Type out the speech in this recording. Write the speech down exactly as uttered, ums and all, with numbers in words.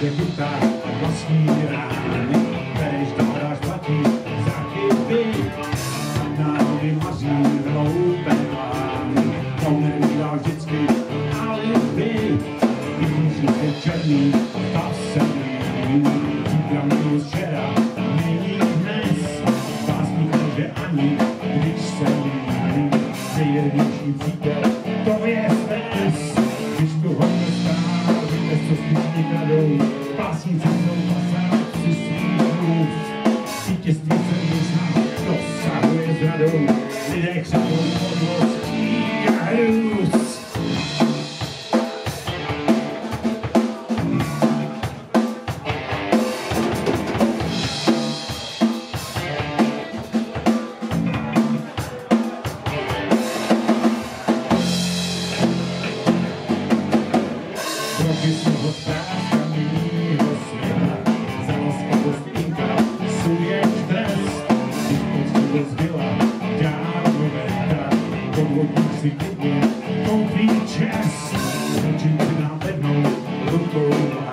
kde chytá vlastní rány, bereš to hráš platí za chyby, národy maří hloupé plány, to nebývá vždycky alibi, vidíš je černý, ta se líbí, zítra minulost včera, není dnes, básník nejde ani, když se líbí, nejjednější přítel, to je stres, když tu hodně stál, víte, co skutečně kradou, básníci jsou pasáci svých hlův, vítězství se nezná, dosahuje zradou, lidé křivou podlostí a hrůz. Propisného strážka mýho světa, za laskavost inkasuje trest, když poctivost byla dávno věta, podvodník si klidně koupí čest, zločinci nám vednou rukou.